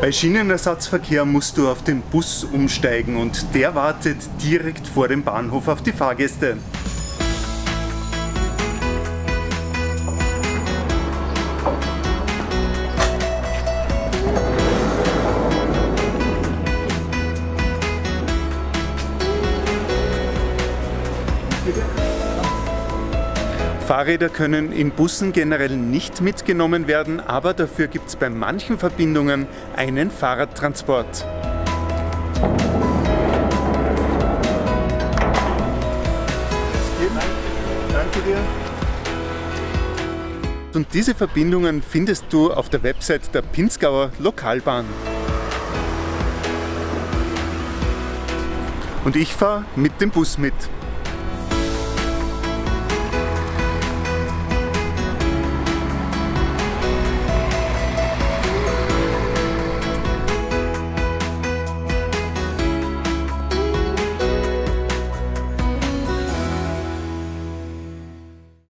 Bei Schienenersatzverkehr musst du auf den Bus umsteigen und der wartet direkt vor dem Bahnhof auf die Fahrgäste. Fahrräder können in Bussen generell nicht mitgenommen werden, aber dafür gibt es bei manchen Verbindungen einen Fahrradtransport. Danke dir. Und diese Verbindungen findest du auf der Website der Pinzgauer Lokalbahn. Und ich fahre mit dem Bus mit.